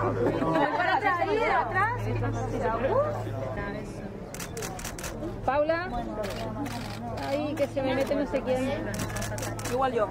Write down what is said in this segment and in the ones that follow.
Para atrás, ahí, atrás. Paula. Ay, que se me mete no sé quién. Igual yo.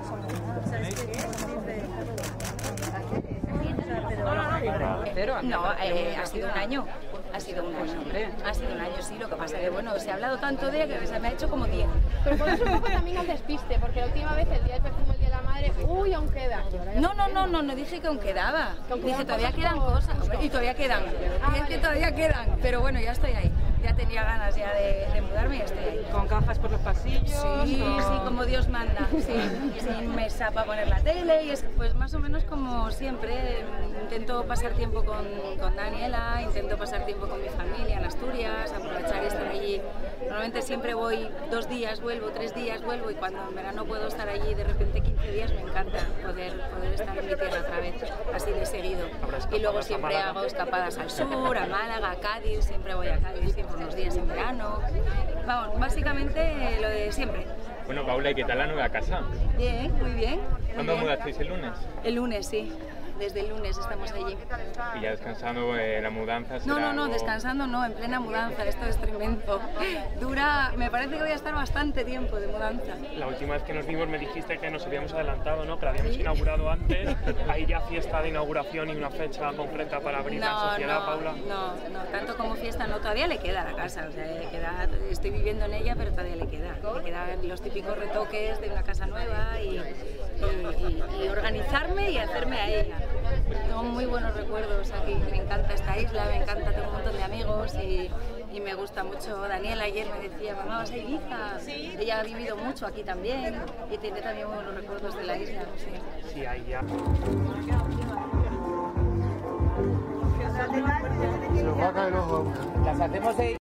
No, ha sido un año. Ha sido un año. Ha sido un año, sí. Lo que pasa es que, bueno, se ha hablado tanto de ella que se me ha hecho como 10. Pero pones un poco también al despiste, porque la última vez, el día del perfume, el día de la madre, uy, aún queda. No dije que aún quedaba. Dije, todavía quedan cosas. Y todavía quedan. Y es que todavía quedan. Pero bueno, ya estoy ahí. Ya tenía ganas ya de mudarme y ya estoy ahí. Con cajas por los pasillos. Sí, sí, como Dios manda. Sí, sin mesa para poner la tele. Y es pues más o menos como siempre. Intento pasar tiempo con Daniela, intento pasar tiempo con mi familia en Asturias, aprovechar y estar allí. Normalmente siempre voy 2 días, vuelvo, 3 días, vuelvo, y cuando en verano puedo estar allí de repente 15 días, me encanta poder estar en mi tierra otra vez, así de seguido. Y luego siempre hago escapadas al sur, a Málaga, a Cádiz, siempre voy a Cádiz, siempre unos días en verano. Vamos, básicamente lo de siempre. Bueno, Paula, ¿y qué tal la nueva casa? Bien, muy bien. ¿Cuándo mudasteis el lunes? El lunes, sí. Desde el lunes estamos allí. ¿Y ya descansando la mudanza? No, descansando no, en plena mudanza, esto es tremendo. Dura, me parece que voy a estar bastante tiempo de mudanza. La última vez que nos vimos me dijiste que nos habíamos adelantado, ¿no? Que la habíamos inaugurado antes. ¿Hay ya fiesta de inauguración y una fecha concreta para abrirla en sociedad, Paula? No, tanto como fiesta no, todavía le queda a la casa, o sea, estoy viviendo en ella, pero todavía le quedan los típicos retoques de una casa nueva y organizarme y hacerme a ella. Tengo muy buenos recuerdos aquí, me encanta esta isla, me encanta, tengo un montón de amigos y me gusta mucho. Daniela ayer me decía, mamá, ¿vas a Ibiza? ¿Sí? Ella ha vivido mucho aquí también y tiene también buenos recuerdos de la isla. Sí, sí, ahí ya. Se nos va a caer el ojo. Las hacemos de